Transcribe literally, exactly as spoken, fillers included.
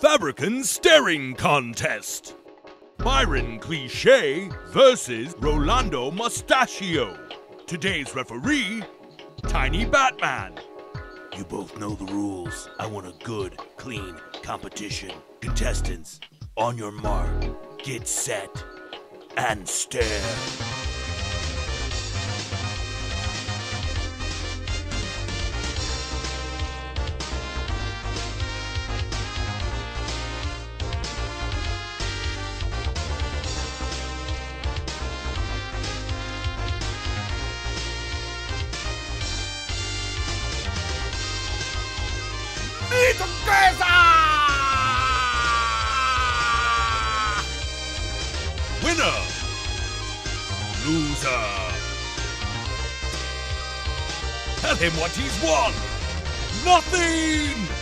Fabrican staring contest. Byron Cliche versus Rolondo Moustachio. Today's referee, Tiny Batman. You both know the rules. I want a good, clean competition. Contestants, on your mark, get set, and stare. Winner! Loser! Tell him what he's won! Nothing!